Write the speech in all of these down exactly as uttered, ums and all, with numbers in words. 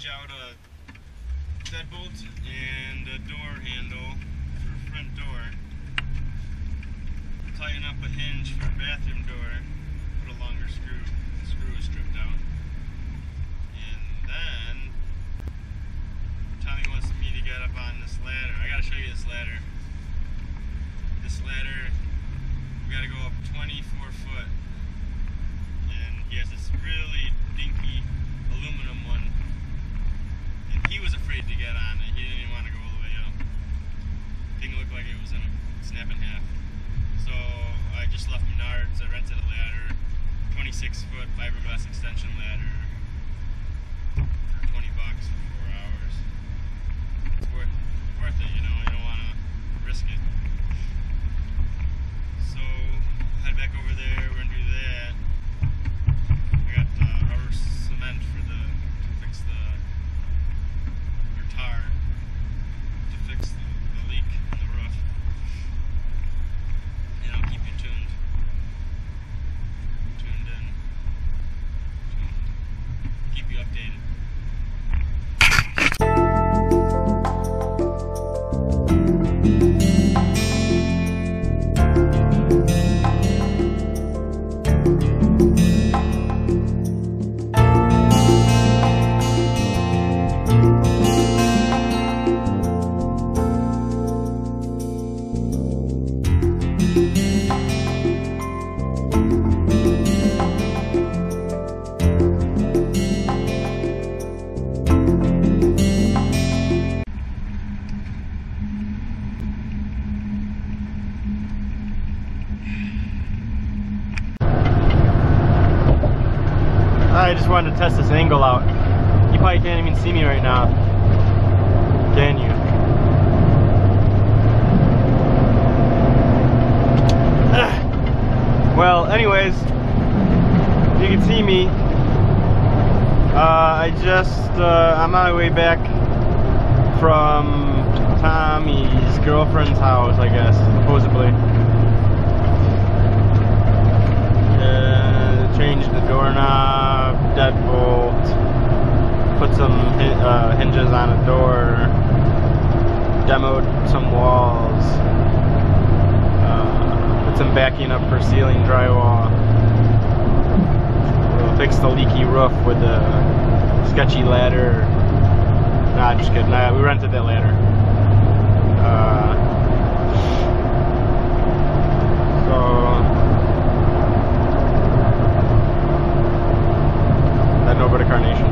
change out a deadbolt and a door handle for front door. Tighten up a hinge for bathroom door. Put a longer screw. The screw is stripped out. And then Tommy wants me to get up on this ladder. I gotta show you this ladder. This ladder, we gotta go up twenty-four foot. And he has this really dinky aluminum one. And he was afraid to get on it. He didn't even want to go all the way up. Thing looked like it was gonna snap in half. So I just left Menards. I rented a ladder, twenty-six foot fiberglass extension ladder for twenty bucks for four hours. It's worth, worth it, you know, you don't want to risk it. So head back over there, we're going to do that. I got uh, rubber cement for the, to fix the, or tar, to fix the, the leak in the roof. And I'll keep you tuned, tuned in, tuned. Keep you updated. I just wanted to test this angle out. You probably can't even see me right now. Can you? Well, anyways, you can see me. Uh, I just, uh, I'm on my way back from Tommy's girlfriend's house, I guess, supposedly. Uh, changed the doorknob, deadbolt, put some uh, hinges on a door, demoed some walls, uh, put some backing up for ceiling drywall, we'll fix the leaky roof with the sketchy ladder. Nah, just kidding, nah, we rented that ladder. Uh, so heading over to Carnation.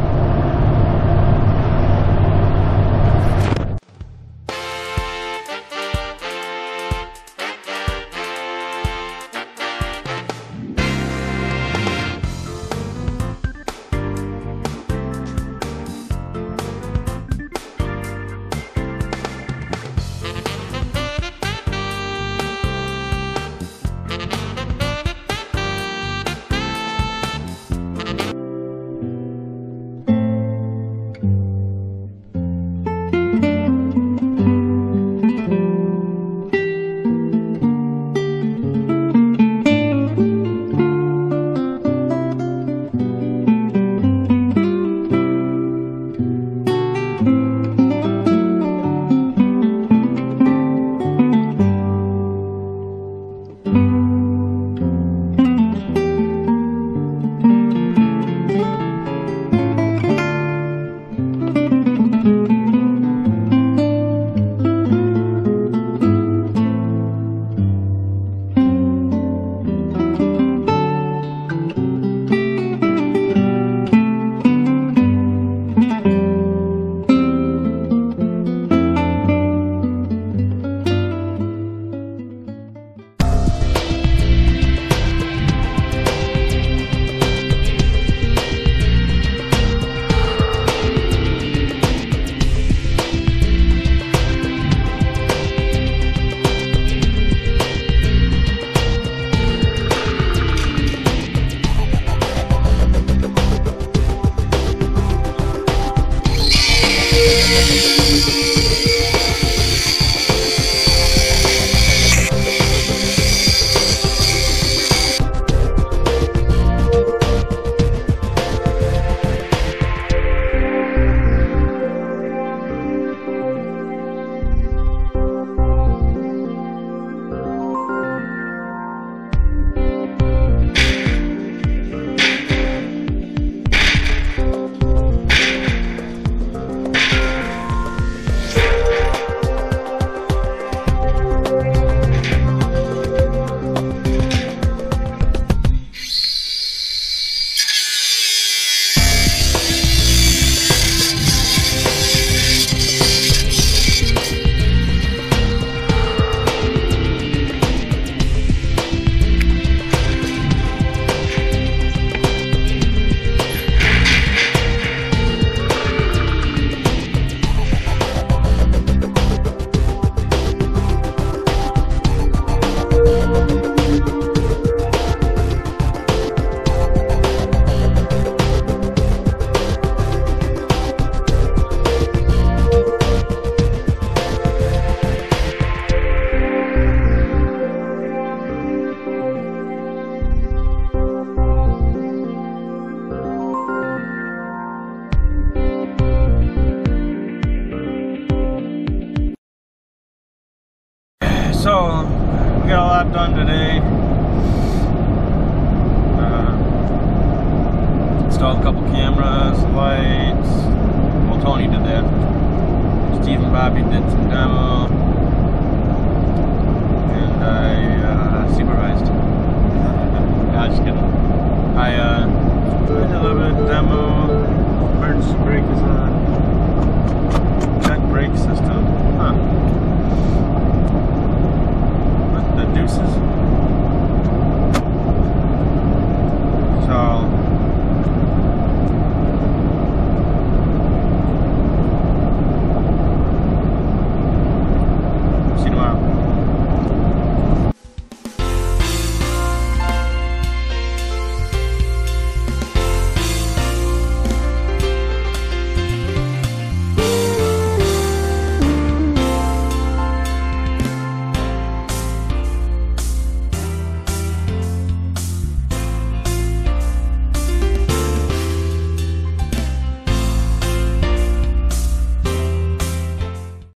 So, we got a lot done today. Uh, installed a couple cameras, lights. Well, Tony did that. Steve and Bobby did some demo.